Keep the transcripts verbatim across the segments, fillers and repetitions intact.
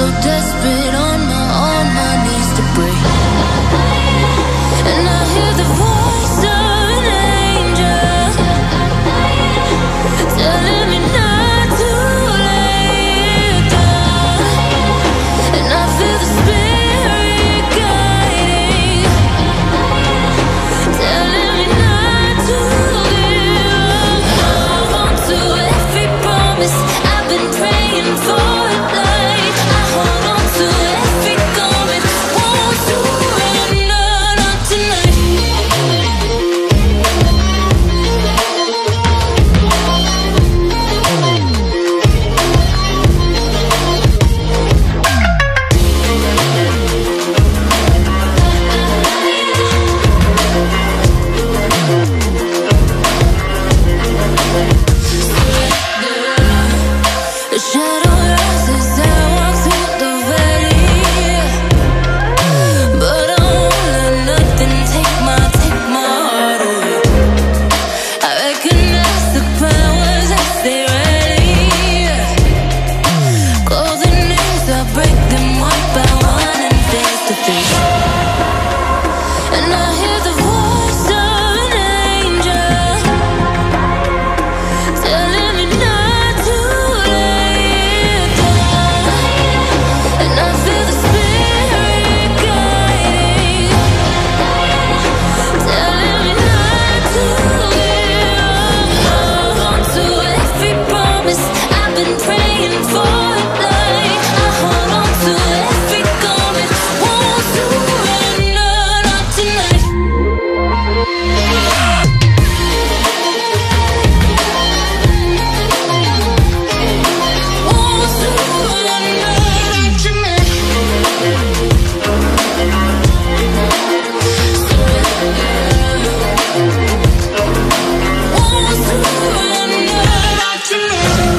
so desperate on my, on my knees to break. And I hear the voice of an angel telling me not to lay it down. And I feel the spirit guiding, telling me not to give up. Hold on to every promise I've been praying for. Like I hold on to every garment, won't surrender, not tonight. The shadow rises, I walk through the valley, but I won't let nothing take my, take my heart away. I recognize the powers as they rally, call the names, I break them one by one and face to face. And I hear the voice of an angel telling me not to lay it down. And I feel the spirit guiding, telling me not to give up. Hold on to every promise I've been praying for. Like I hold on to every garment, won't surrender, not tonight. Won't surrender, not tonight. Won't surrender, not tonight.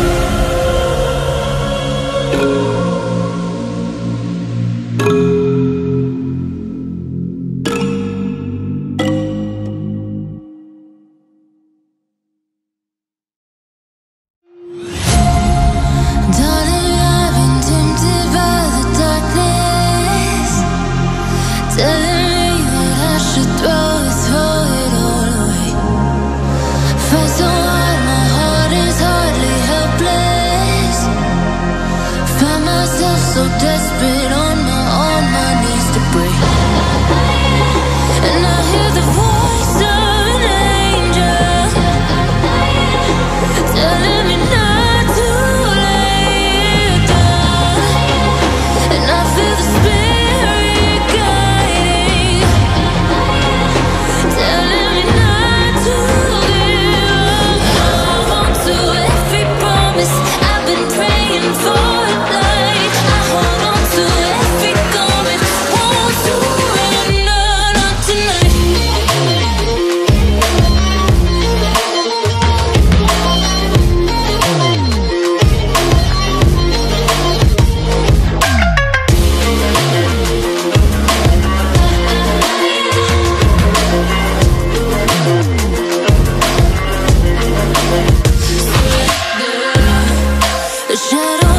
Darling, I've been tempted by the darkness, telling me that I should throw it, throw it all away. Fight so hard, my heart is hardly helpless. Find myself so desperate on my, on my knees to break. And I hear the voice of an angel telling me not to lay it down. And I feel the spirit guiding, telling me not to give up. Hold on to every promise I've been praying for. Like I hold on to every garment, won't surrender, not tonight. The shadow